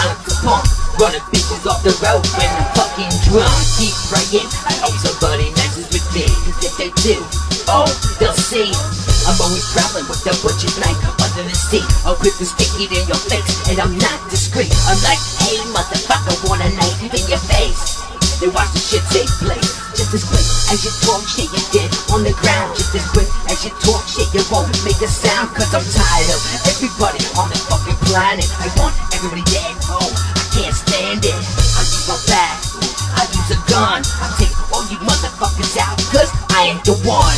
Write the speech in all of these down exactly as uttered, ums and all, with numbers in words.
not the punk, running bitches off the road when I'm fucking drunk. Keep praying, I hope somebody messes with me, cause if they do, oh, they'll see I'm always traveling with the butcher's knife under the seat. I'm quick to stick it in your face, and I'm not discreet. I'm like, hey motherfucker, want a knife in your face? They watch the shit take place. Just as quick as you talk shit, you're dead on the ground. Just as quick as you talk shit, you won't make a sound. Cause I'm tired of everybody on the fucking planet. I want everybody dead, oh, I can't stand it. I use my back, I use a gun, I take all you motherfuckers out, cause I ain't the one.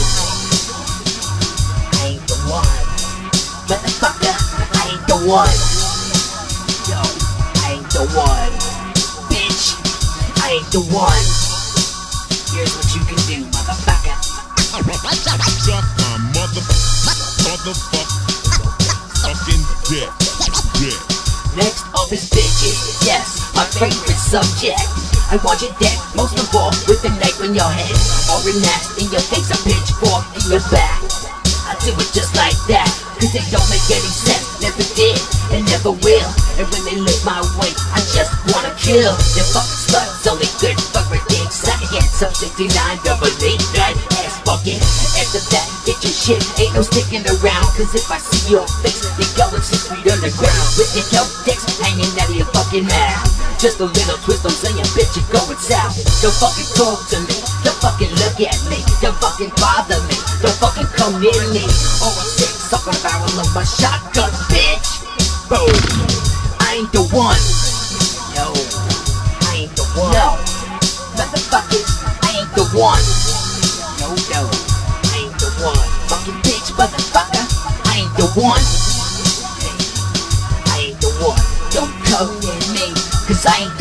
I ain't the one. Motherfucker, I ain't the one. Yo, I ain't the one. Bitch, I ain't the one. Here's what you can do, motherfucker. Suck my mother, motherfucker, fucking dick, dick. Next up is bitches, yes, my favorite subject. I want you dead, most of all, with a knife in your head, or an axe in your face, a pitchfork in your back. I do it just like that, cause it don't make any sense. Never did, and never will. And when they look my way, I just wanna kill. Them fucking sluts only good for a dick. Second, some sixty-nine double eight, that ass fucking. After that, get your shit, ain't no sticking around. Cause if I see your face, you're going six feet underground. With your dope dicks hanging out of your fucking mouth. Just a little twist, I'm saying, bitch, you're going south. Don't fucking talk to me, don't fucking look at me, don't fucking bother me, don't fucking come near me. Or I'm sick, suck on the barrel of my shotgun, bitch. Boom. I ain't the one. No, I ain't the one. No, motherfuckers, I ain't the one. No, no, I ain't the one. Fucking bitch, motherfucker, I ain't the one. Hey, I ain't the one. Don't come near me, cause I ain't